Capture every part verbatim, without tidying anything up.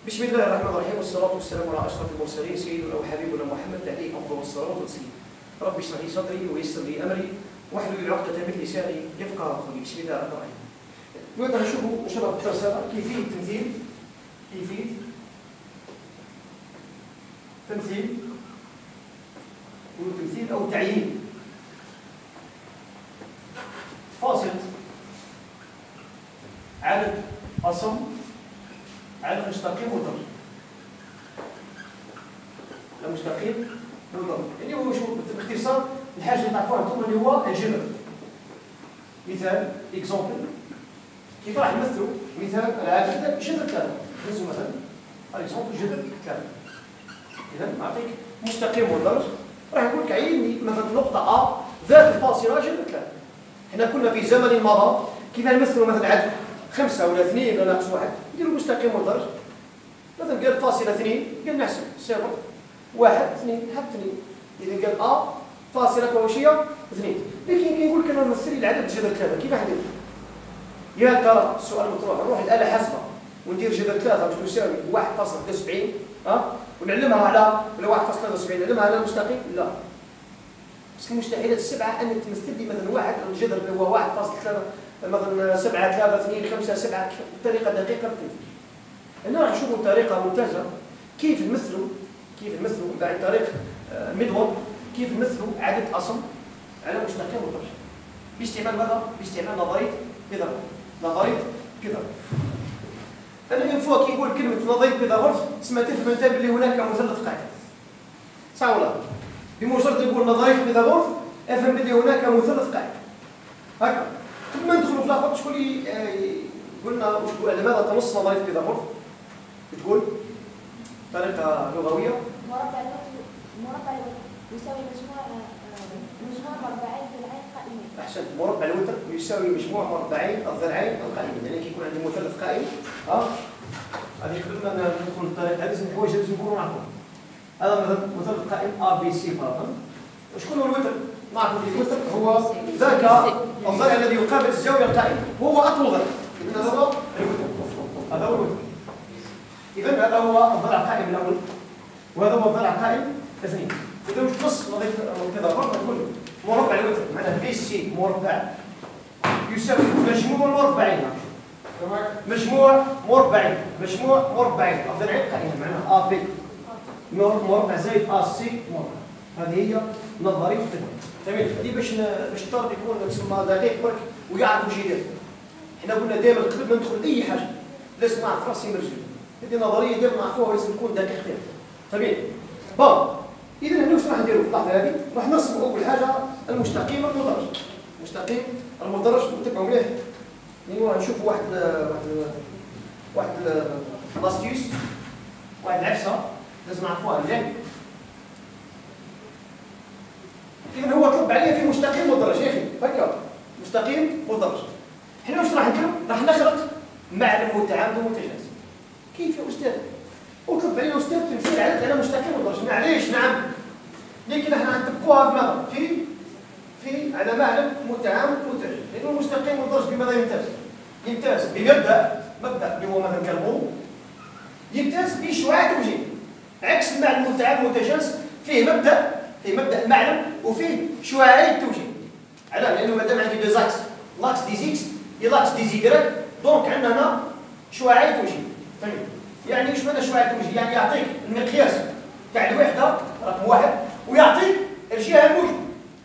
بسم الله الرحمن الرحيم والصلاة والسلام على أشرف المرسلين سيدنا وحبيبنا محمد عليه أفضل الصلاة والتسليم. رب اشرح لي صدري ويسر لي أمري واحلل عقدة من لساني يفقهوا قولي. بسم الله الرحمن الرحيم. نقدر نشوفوا إن شاء الله في الدرس هذا كيفية تمثيل كيفية تمثيل تمثيل أو تعيين فاصلة عدد أصم عدد مستقيم وضرب. المستقيم والضرب يعني هو شو باختصار الحاجه اللي تعرفوها انتم اللي هو الجبر. مثال اكزومبل كيف راح نمثلوا مثال العدد جذر ثلاثه. نهزوا مثلا اكزومبل جذر ثلاثه. اذا نعطيك مستقيم وضرب راح نقول لك عين مثلا نقطه ا ذات الفاصله جذر ثلاثه. احنا كنا في زمن مضى كيف نمثلوا مثلا عدد خمسة ولا اثنين ولا ناقص واحد نديروا مستقيم والدرج. مثلا قال فاصلة اثنين قال نحسب صفر واحد اثنين حتى اثنين. إذا قال أ فاصلة كوشية اثنين. لكن كي نقول لك أنا نمثل العدد جذر ثلاثة كيف حندير؟ يا ترى السؤال مطروح نروح الآلة حاسبة وندير جذر ثلاثة باش تساوي واحد فاصلة ثلاثة وسبعين ها ونعلمها على ولا واحد فاصلة ثلاثة وسبعين نعلمها على المستقيم؟ لا. بس المستحيلات السبعة أن تمثل لي مثلا واحد الجذر اللي هو واحد فاصلة ثلاثة مثلا سبعة ثلاثة اثنين خمسة سبعة بطريقة دقيقة بتنتج. هنا راح نشوفوا طريقة ممتازة كيف نمثلوا كيف نمثلوا بعد طريق ميدوال كيف نمثلوا عدد أصم على مستقيم وضرب باستعمال ماذا؟ باستعمال نظرية بيثاغورس. نظرية بيثاغورس. أنا من فوق كيقول كلمة نظرية بيثاغورس تسمى تفهم أنت باللي هناك مثلث قاعدة. صح ولا؟ بمجرد يقول نظرية بيثاغورس افهم باللي هناك مثلث قاعدة. هكذا. قبل ما ندخلوا في الاخر شكون اللي قلنا واش تقول على ماذا تنص نظريه بيثاغورس؟ تقول طريقه لغويه مربع مربع يساوي مجموع مجموع مربعين ضلعين قائمين. احسنت. مربع الوتر يساوي مجموع مربعين الضلعين القائمين. يعني كيكون عندي مثلث قائم ها هذه قبل ما ندخل الطريقه هذه الحوايج لازم نكونوا نعرفوها. هذا مثلا مثلث قائم ا بي سي فرضا. وشكون هو الوتر؟ نعرفوا اللي الوتر هو ذاك الضلع الذي يقابل الزاويه القائمه وهو اطول ضلع. اذا هذا هو الوتر. هذا هو الوتر. اذا هذا هو الضلع القائم الاول وهذا هو الضلع القائم اثنين. اذا واش تنص نظريه بيثاغورس نقول مربع الوتر معناه بي سي مربع يساوي مجموع مربعين. مجموع مربعين مجموع مربعين الضلعين قائمين معناه ا بي مربع زائد ا سي مربع. هذه هي نظريه بيثاغورس. تمام. هذه باش باش الطالب يكون تسمى دقيق برك ويعرف واش يدير. حنا قلنا دائما قبل ما ندخل اي حاجه لازم نعرف راسي مرجل. هذه نظريه دائما نعرفوها لازم نكون دقيق فيها. تمام. بون اذا هنا واش راح نديروا في اللحظه هذه؟ راح نرسموا اول حاجه المستقيم المدرج. المستقيم المدرج نتبعوا مليح. يعني نشوفوا واحد واحد واحد لاستيوس واحد العفسه لازم نعرفوها مليح. إذا هو طلب عليا في مستقيم مدرج يا أخي هكا مستقيم مدرج. حنا واش راح نديرو؟ راح نخلق معلم متعامد ومتجانس. كيف يا أستاذ؟ وطلب علينا أستاذ تمثيل عدد على مستقيم مدرج. معليش نعم. لكن احنا نطبقوها بماذا؟ في في على معلم متعامد ومتجانس. لأنه المستقيم مدرج بماذا يمتاز؟ يمتاز بمبدأ مبدأ اللي هو مثلا كالمو يمتاز بشعاع توجيه. عكس المعلم المتعامد والمتجانس فيه مبدأ فيه مبدا المعلم وفيه شعاعي التوجيه. علاه؟ لانه مادام عندي دي زاكس لاكس دي زيكس دي لاكس دي زيكرات دونك عندنا هنا شعاعي التوجيه. طيب يعني واش معنى شعاعي التوجيه؟ يعني يعطيك المقياس تاع الوحده رقم واحد ويعطيك الجهه الموجبه.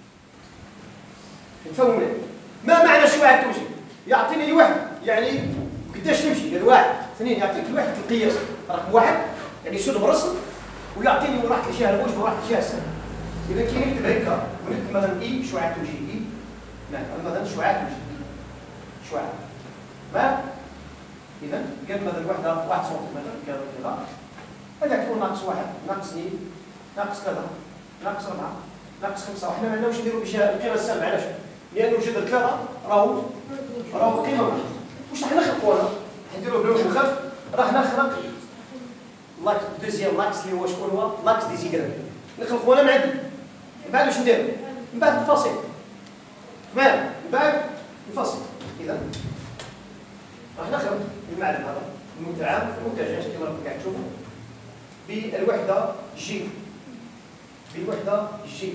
تفهموا مليح؟ ما معنى شعاعي التوجيه؟ يعطيني الوحده يعني قداش تمشي قال واحد اثنين يعطيك الوحده القياس رقم واحد يعني سود مرسم ويعطيني وراح الجهه الموجبه وراح الجهه السالبه. إذا كي نكتب هكا ونكتب مثلا إي شعاع توجيه إي نعم مثلا شعاع توجيه إي شعاع ما إذا قال مثلا وحدة واحد سنتيمتر كذا كذا هذا تكون ناقص واحد ناقص اثنين ناقص كذا ناقص أربعة ناقص خمسة وحنا ما عندناش نديروا بها القيمة السالبة. علاش؟ لأنه جذر ثلاثة راهو راهو قيمة واحدة. واش راح نخلقوا هنا؟ نديروه بلون مخف راح نخلق لاكس دوزيام لاكس اللي هو شكون هو؟ لاكس دي زيكرات. نخلقوا هنا معدل. من بعد واش ندير؟ من بعد الفصيل. تمام؟ من بعد الفصيل. إذا راح نخرج المعلم هذا المتعامل المتجانس كما راكم قاعد تشوفوا بالوحده جي بالوحده جي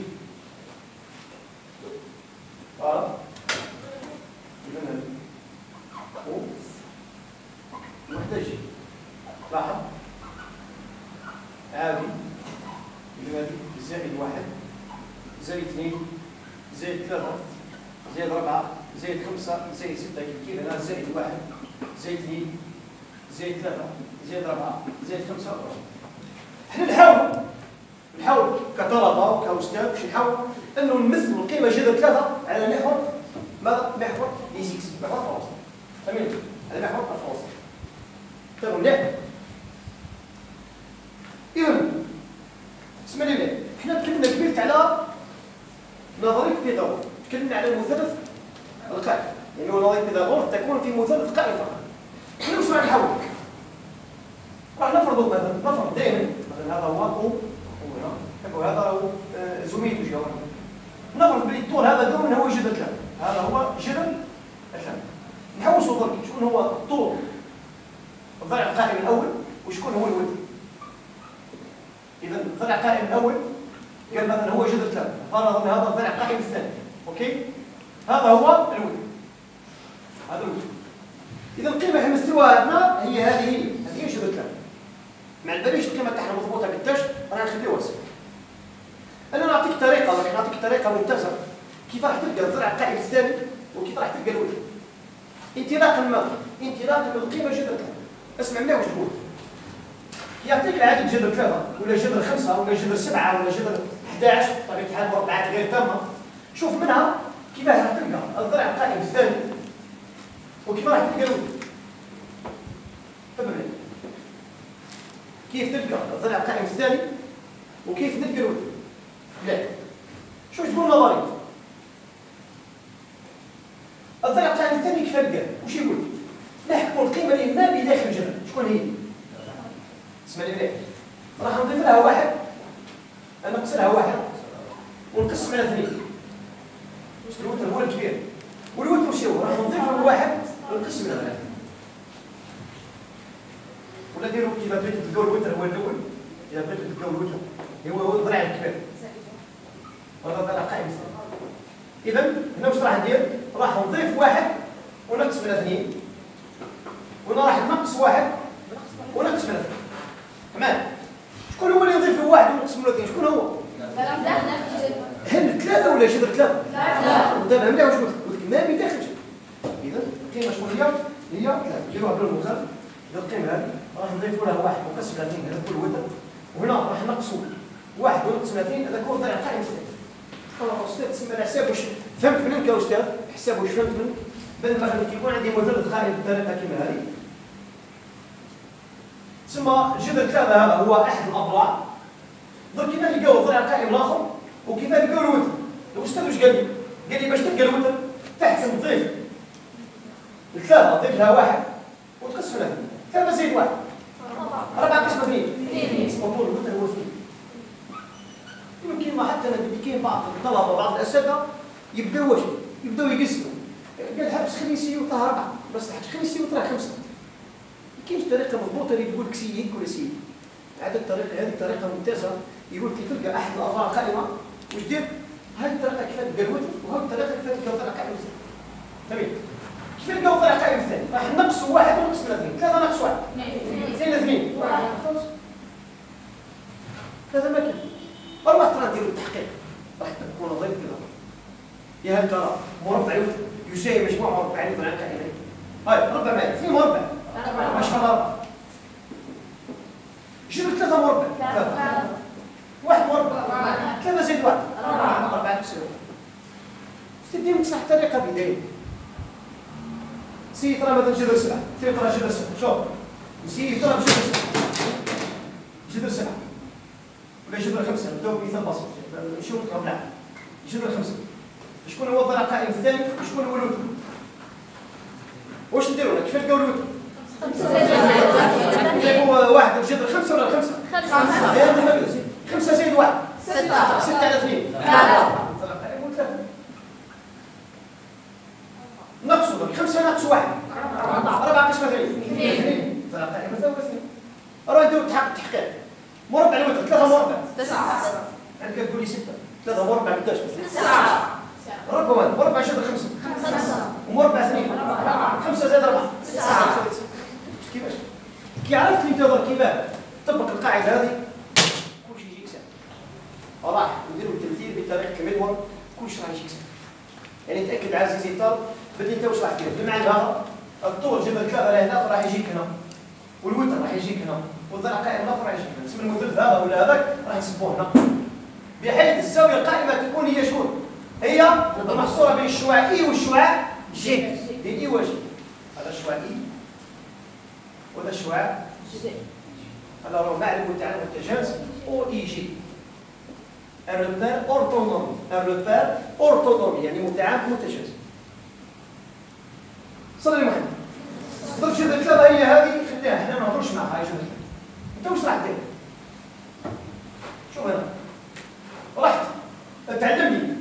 فوالا إذن الوحده جي لاحظ عادي إذن زائد واحد زائد اثنين زائد ثلاثة زائد أربعة زائد خمسة زائد ستة كيف هنا زائد واحد زائد اثنين زائد ثلاثة زائد أربعة زائد خمسة حنا نحاول نحاول كطلبة وكأستاذ باش نحاول أنه نمثلوا القيمة جذر ثلاثة على محور ماذا؟ محور إيزيكس محور فرنسي فهمتوا؟ على محور الفرنسي تمام مليح؟ إذا اسمع لي مليح حنا تكلمنا قبيلت على نظرية بيثاغور تكلمنا على المثلث القائم يعني هو نظرية بيثاغور تكون في مثلث قائم فقط حنا واش راح نحاول؟ راح نفرضوا مثلا نفرض دائما مثلا هذا هو او وهذا هو زوميتو جوهر نفرض بلي الطول هذا دون هو جذر ثلاثة هذا هو جذر ثلاثة نحوسوا ضربي شكون هو الطول الضلع القائم الاول وشكون هو الولد اذا الضلع القائم الاول قال مثلا هو جذر ثلاثة فرضا هذا الضلع القائم الثاني اوكي هذا هو الولد هذا الولد اذا القيمه اللي نمثلوها هنا هي هذه هذه جذر ثلاثة مع باليش القيمه تاعها مضبوطه قداش راح نخليوها سي انا نعطيك طريقه لكن نعطيك طريقه ممتازه كيف راح تلقى الضلع القائم الثاني وكيف راح تلقى الولد انطلاقا ما انطلاقا من القيمه جذر ثلاثة اسمع مني واش تقول يعطيك العدد جذر ثلاثة ولا جذر خمسة ولا جذر سبعة ولا جذر أحد عشر بطبيعه الحال مربعات غير تامه شوف منها كيف راح تلقى الضلع القائم الثاني وكيف راح تلقى الولد تبعي كيف تلقى الضلع القائم الثاني وكيف تلقى الولد لا شو تقول نظري الضلع القائم الثاني كيف تلقاه وش يقول نحكموا القيمه اللي ما بداخل الجذر شكون هي اسمع لي مليح راح نضيف لها واحد نقص لها واحد ونقسم على اثنين الوتر هو الكبير والوتر وش هو راح نضيف له واحد ونقسم على ثلاثة ولا ديروا كيما بغيتوا تلقاو الوتر هو الاول اذا بغيتوا تلقاو الوتر هو الضلع الكبير وهذا الضلع قائم اذا هنا واش راح ندير راح نضيف واحد ونقسم على اثنين وهنا راح نقص واحد ونقسم على اثنين تمام شكون هو اللي يضيف له واحد ونقسم له اثنين شكون هو؟ هل ثلاثة ولا جذر ثلاثة؟ ثلاثة ودابا مليح واش قلت قلت ما بداخل اذا القيمه شكون هي؟ هي ثلاثة نديروها بالمثال إذا القيمه هذه راح نضيفوا لها واحد ونقسم على اثنين هذا كل وتر وهنا راح نقصوا واحد ونقسم على اثنين هذا هو الضلع القائم الثاني خلاص استاذ تسمى الحساب واش فهمت منك يا استاذ حساب واش فهمت منك بدل ما مثلا كيكون عندي مثلث قائم بطريقه كيما هذه تسمى جذر ثلاثة هذا هو أحد الأضلاع درك كيف نلقاو الضلع القائم الآخر وكيف نلقاو الوتر الأستاذ واش قال لي؟ قال لي باش تلقى الوتر تحسب تضيف الثلاثة تضيف لها واحد وتقسم لها اثنين ثلاثة زائد واحد أربعة قسمة اثنين اسمه طول الوتر هو اثنين يمكن ما حتى كاين بعض الطلبة وبعض الأساتذة يبداو واش؟ يبداو يقسموا قال حبس خميسي وطه أربعة بس تحت خميسي وطلع خمسة كاينش طريقه مضبوطه اللي تقول لك سيك ولا سيك هذه الطريقه هذه الطريقه ممتازه يقول لك تلقى احد الاضلاع قائمه واش دير هذه الطريقه كيف تلقى الوتر وهذه الطريقه كيف تلقى الضلع القائم الثاني تمام كيف تلقى الضلع القائم الثاني راح نقصوا واحد ونقسم على اثنين ثلاثه ناقص واحد اثنين اثنين هذا ما كان والله ترى نديروا التحقيق راح تكون نظريه كذا يا هل ترى مربع يساوي مجموع مربعين الضلع القائمين هاي مربع معي اثنين مربع مش مربع جبت ثلاثة مربع ثلاثة واحد مربع ثلاثة زائد واحد أربعة أربعة تساوي ستدي نصح طريقة بداية سي ترى مثلا جذر سبعة سي ترى جذر سبعة شوف سي ترى جذر سبعة جذر سبعة ولا جذر خمسة نبداو بمثال بسيط نشوف قبلها جذر خمسة شكون هو الضلع القائم الثاني وشكون هو الوتر واش نديرو كيف نلقاو الوتر هو واحد الجذر خمسة ولا خمسة؟ خمسة خمسة زائد واحد ستة ستة على اثنين ثلاثة نقصوا خمسة ناقص واحد أربعة قسمة اثنين ذرع قائمة يساوي اثنين. راه نديرو التحقيق. مربع الوتر ثلاثة مربع. تسعة. عندك تقول لي ستة. ثلاثة مربع قداش؟ تسعة. رقم مربع شد خمسة. خمسة. ومربع اثنين. أربعة. خمسة زائد أربعة. تسعة. كيفاش؟ كي عرفت انت كيفاه طبق القاعدة هذه كلشي يجيك سهل. راح نديرو التمثيل بطريقة المدور كلشي راح يجيك سهل. يعني تأكد عزيزي الطالب بدي انت واش راح دير؟ بمعنى هذا الطول جبل ثلاثة لهنا راح يجيك هنا. والوتر راح يجيك هنا. والذرع قائم الاخر راح يجيك هنا. اسم المثلث هذا ولا هذاك راح نسبوه هنا. بحيث الزاوية القائمة تكون هي شكون؟ هي المحصورة بين الشعاع اي والشعاع جي. بين اي وجي. هذا الشعاع اي وهذا الشعاع جي. هذا هو معلم وتعلم التجانس او اي جي. un repère orthonorme. un repère orthonorme يعني متعامد متجانس. صلي لي محمد. ضرب شده ثلاثة هي هذه خليها احنا ما نهضرش معها هاي شده. انت واش راح دير؟ شوف هنا. رحت تعلمني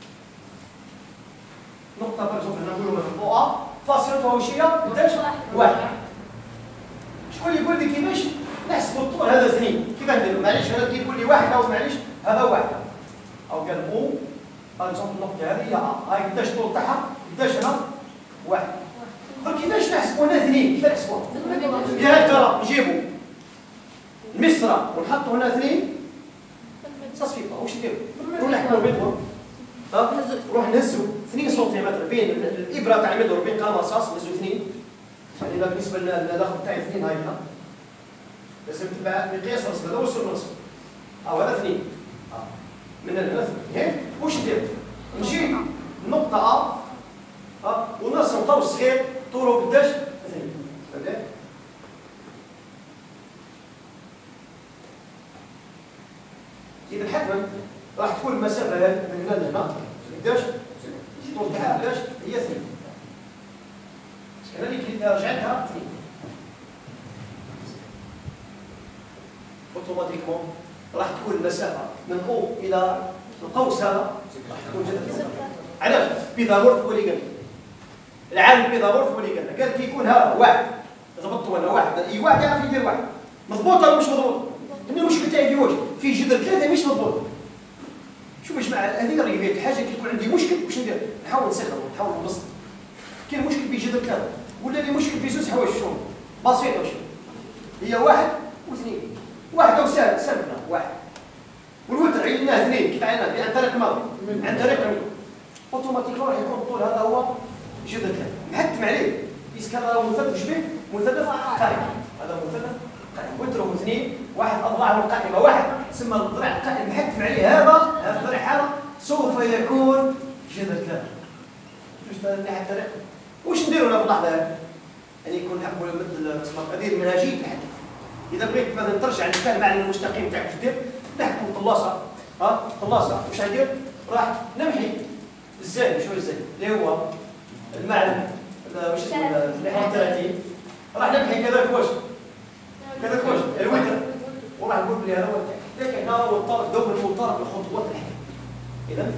نقطة برجوك هنا نقولوا مثلا او ا فاصلتها وشية قداش؟ واحد. شكون يقول لي كيفاش نحسبوا الطول هذا اثنين؟ كيف نديروا؟ معليش هذا كيقول لي واحد او معليش هذا واحد. او قال او باغ اكزومبل النقطة هذه هي ا هاي قداش الطول تاعها؟ قداش هنا؟ واحد. كيفاش نحسبوا هنا اثنين؟ كيف نحسبوها؟ بهكذا نجيبوا المسطرة ونحطوا هنا اثنين تصفيقة واش نديروا؟ نروح نحكموا المدور ها؟ نروح نهزوا اثنين سنتيمتر بين الإبرة تاع المدور وبين قلم رصاص نهزوا اثنين. يعني إذا بالنسبة للضغط تاعي اثنين هاي هنا لازم تبع مقياس رسم هذا هو السر الرسم. أو هذا اثنين. من هنا اثنين واش ندير؟ نجيب النقطة أ ها ونرسم طول صغير طوله قداش؟ اثنين. فهمت؟ إذا حتما راح تكون المسافة من هنا لهنا قداش؟ الطول تاعها قداش؟ هي اثنين. كذلك إذا رجعتها اثنين. اوتوماتيكمون راح تكون المسافة من أو إلى القوس هذا راح تكون جدا. علاش؟ بيثاغورث هو اللي قال العالم بيثاغورث هو اللي قال قال كي يكون هذا واحد ضبطوا انا واحد اي واحد يعرف يدير واحد مضبوط ولا مش مضبوط؟ إن المشكل تاعي في واش؟ في جذر ثلاثة مش مضبوط. شوف يا جماعة هذه راه حاجة كي يكون عندي مشكل واش ندير؟ نحاول نسخر ونحاول نبسط. كاين مشكل في جذر ثلاثة ولا لي مشكل في زوج حوايج شنو؟ بسيطة واش هي واحد واثنين. واحد أو سهل سهل واحد. والوتر عيناه اثنين كيف عيناه؟ عن طريق الماضي عن طريق الماضي. اوتوماتيكون راح يكون الطول هذا هو جذر ثلاثة. نحتم عليه بيسك هذا هو مثلث شبيه مثلث قائم. هذا مثلث قائم وتره اثنين واحد أضلاعه القائمة واحد تسمى الضلع القائم نحتم عليه هذا هذا الضلع هذا سوف يكون جذر ثلاثة. شوف هذا ناحية الطريق واش نديروا هنا في اللحظة هذه؟ يعني يكون نحبوا مثل هذه المنهجية الحديث. إذا بغيت مثلا ترجع للمكان المعنى المستقيم تاعك واش دير؟ نحكم طلاسة ها طلاسة واش غادير؟ راح نمحي الزايد شو الزايد اللي هو المعلم واش اسمه اللي ثلاثين راح نمحي كذاك واش كذاك واش الوتر وراح نقول بلي هذا هو لكن هذا هو الطرف دوما هو طرف الخطوات الحياة. إذا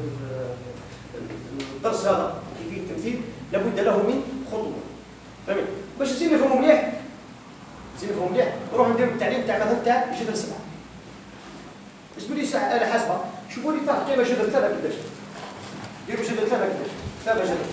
الدرس هذا كيفية التمثيل لابد له من خطوة. فهمت؟ باش نزيد نفهموا مليح نزيد نفهموا مليح نروح نديروا التعليم تاع مثلا تاع جذر سبعة. اجبدوا لي ساعة آلة حاسبة شوفوا لي تاع قيمة جذر ثلاثة قداش. ديروا جذر ثلاثة قداش؟ ثلاثة جذر.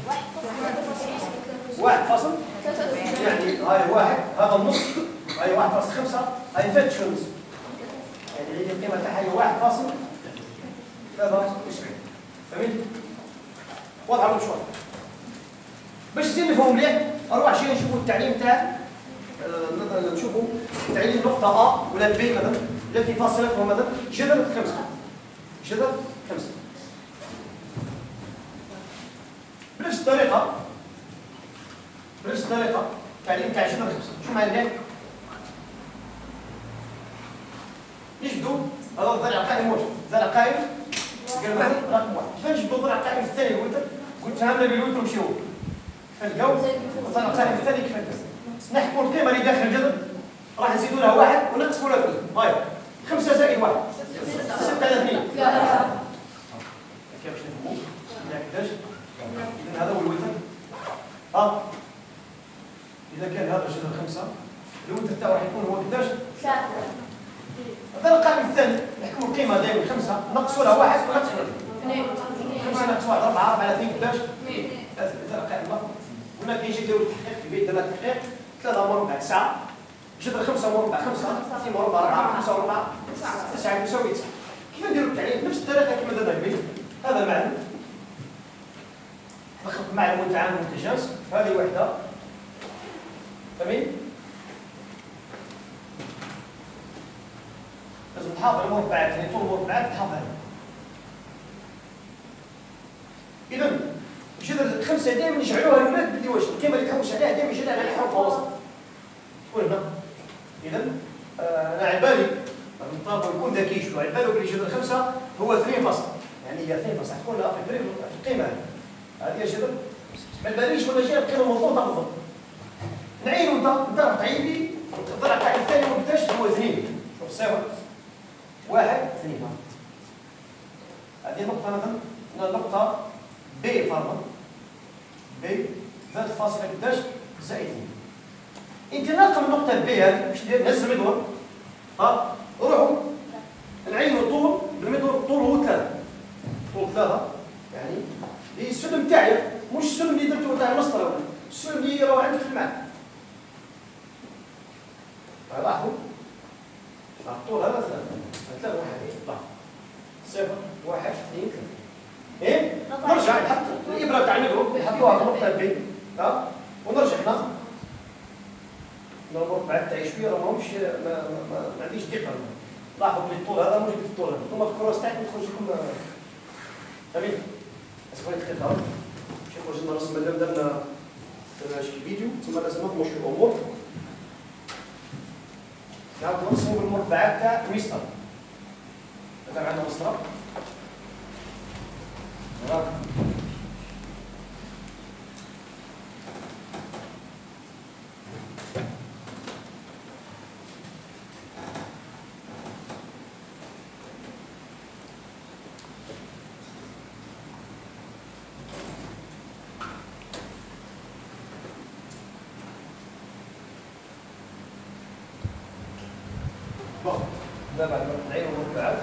واحد فاصل يعني هاي واحد هذا النص هاي واحد فاصل خمسة هاي ثلاث شمس. يعني هي القيمة تاعها هي واحد فاصل ثلاثة وسبعين. فهمت؟ واضحة ولا مش واضحة؟ باش نزيد نفهموا مليح اروح شي نشوفوا التعليم تاع مثلا نشوفوا تعليم نقطة أ ولا ب مثلا التي فاصلتها مثلا جذر خمسة. جذر خمسة. بنفس الطريقة بنفس الطريقة تعليم تاع جذر خمسة. شو معناه؟ نجبدوا هذا الضلع القائم واش؟ الضلع القائم قال مثلا رقم واحد. كيفاش نجبدوا الضلع القائم الثاني الوتر؟ قلت فهمنا بالوتر ماشي هو. فالجو الضلع القائم الثاني كيف نحكوا القيمة اللي داخل الجذر راح نزيدوا لها واحد ونقسموا لها اثنين. هاي خمسة زائد واحد ستة على اثنين. هكا باش نفهموا قداش؟ إذا هذا هو الوتر. ها اذا كان هذا جذر خمسه الوتر تاعو راح يكون هو قداش؟ ثلاثة. هذا القائم الثاني نحكموا القيمه دائما خمسه نقصوا لها واحد ونقصوا لها اثنين. خمسه ناقص واحد اربعه اربعه على اثنين قداش؟ هذا القائم الاخر. هنا كيجي يديروا التحقيق في بيت التحقيق ثلاثه مربع تسعه جذر خمسه مربع خمسه اثنين مربع اربعه خمسه مربع تسعه يساوي تسعه. كيف نديروا التعليم؟ نفس الطريقه كما درنا قبل. هذا معلم نخلق معلم وتعامل متجانس هذه وحده فهمين؟ لازم نحافظ على المربعات يعني طول المربعات نحافظ عليها. اذا جذر خمسه دائما يجعلوها الماد باللي واش القيمه اللي تحوش عليها دائما يجعلها على الحروف الوسط تكون هنا. اذا آه انا على بالي الطالب يكون ذكي شويه على باله بلي جذر خمسه هو اثنين فاصل يعني هي اثنين فاصل تكون في القيمه هذه هذه جذر ما باليش ولا جاي القيمه مضبوطه بالضبط. نعين انت انت راح تعين لي الضلع تاع الثاني ما بداش هو اثنين شوف صفر واحد اثنين هذه النقطه مثلا النقطه بي فرضا بي ذات فاصله قداش زائد اثنين. انت ناقم النقطه بي هذه باش دير نزل المدور ها روحوا العين الطول بالمدور الطول هو ثلاثه طول ثلاثه يعني هي السلم تاعي مش السلم اللي درته تاع المسطره ولا السلم اللي راه عندك في المعنى. لاحظوا الطول هذا ثلاثه ثلاثه واحد لاحظ صفر واحد اثنين ثلاثه ايه نرجع نحط الابره تاع المدور نحطوها في النقطه بي ها ونرجع هنا نضرب بعد تاعي شويه راه ماهوش ما, ما, ما عنديش دقه. لاحظوا بلي الطول هذا موجود في الطول هذا ثم في الكروس تاعكم تخرج لكم فهمين؟ اسمعوا لي دقيقه باش يخرج لنا رسم مادام درنا شي فيديو ثم لازم نضموا شي امور. نعاود نرسموا بالمربعات تاع ميستر. هذا عندنا مسطره راك لا بعد ما نعين المربعات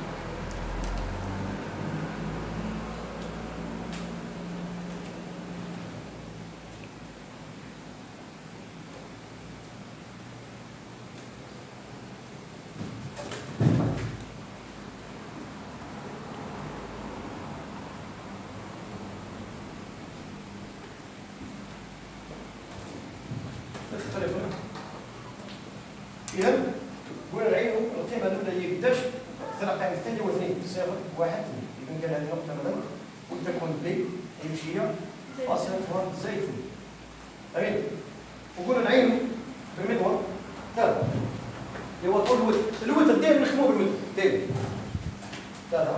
إذا قلنا نعينوا القيمة الأولى هي قداش؟ الثلاث قائمة الثانية هو اثنين صفر واحد اثنين. إذا كان هذه النقطة مثلا وتكون بي يمشي هي فاصلة واحد زائد اثنين. أمين؟ وقلنا نعينوا بالمدور ثلاثة اللي هو طول الوتر. الوتر دائما نخدموه بالمدور دائما ثلاثة.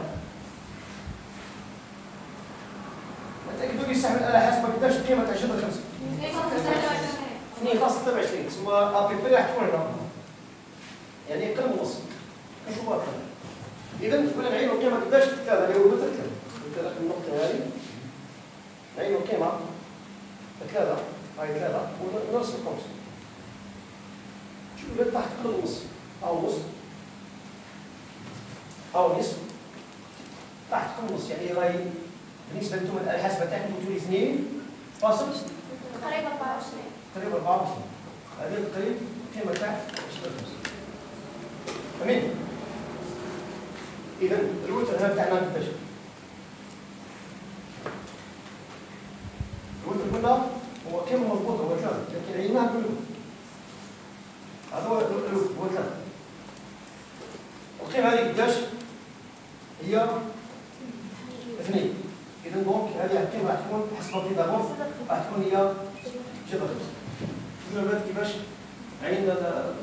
نتأكدوا لي يستحمل على حسب قداش القيمة تاع جذر خمسة. اثنين فاصلة ثلاثة وعشرين تسمى أبي بي راح تكون هنا. يعني اقل من نص نشوفوها كذا. اذا قلنا نعينوا القيمه قداش ثلاثه اللي هو الوتر ثلاثه. ثلاثه النقطه هذه نعينوا القيمه ثلاثه هاي ثلاثه ونرسم القوس. شوفوا تحت اقل من نص او نص او نصف تحت اقل من نص يعني راهي بالنسبه لكم الحاسبه تاعكم تقولوا اثنين فاصل قريب أربعة وعشرين قريب أربعة وعشرين. هذه قريب القيمه تاع امين. اذا الوتر هنا تاعنا قداش؟ الوتر قلنا هو قيمه مضبوطه هو ثلاثه لكن عيناه كله هذا هو الوتر هو ثلاثه. القيمه هذه قداش؟ هي اثنين. اذا دونك هذه القيمه راح تكون حسب في دابور راح تكون هي جذر خمسه. شوفوا بعد كيفاش عينا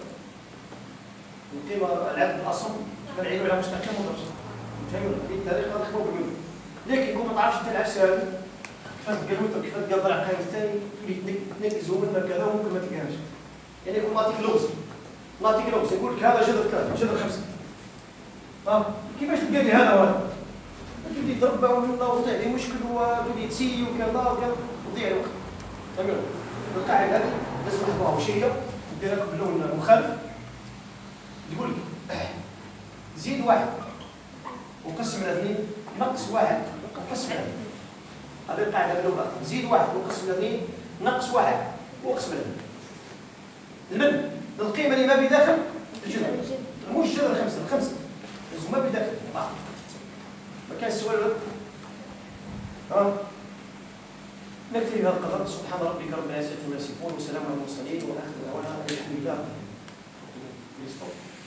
القيمه العدد الاصل كنعينوا على مستقيم ومضرب فهموا بالطريقه نخدموا بالمدور. لكن كون ما تعرفش تلعب ساهل كيفاش تلقى الوتر كيفاش تلقى الضلع القائم الثاني تولي تنكز ومنك كذا وممكن ما تلقاهاش. يعني يكون نعطيك لغز نعطيك لغز يقول لك هذا جذر ثلاثه جذر خمسه. ها كيفاش تلقى لي هذا وهذا؟ تولي تربع وتوضيع لي مشكل وتولي تسي وكذا وكذا وتضيع الوقت. فهموا؟ القاعده هذه لازم نحفظوها واش هي، ندير لكم باللون مخالف. تقول لك زيد واحد وقسم على اثنين نقص واحد وقسم على اثنين. هذه القاعده باللغه، زيد واحد وقسم على اثنين نقص واحد وقسم على اثنين. المن القيمه اللي ما بداخل الجذر، مو الجذر الخمسه، الخمسه لازم ما بداخل بعض. ما كان السؤال ولا ها؟ نكتفي بهذا القدر. سبحان ربك رب العزة عما يصفون وسلام على المرسلين واخر دعوانا الحمد لله.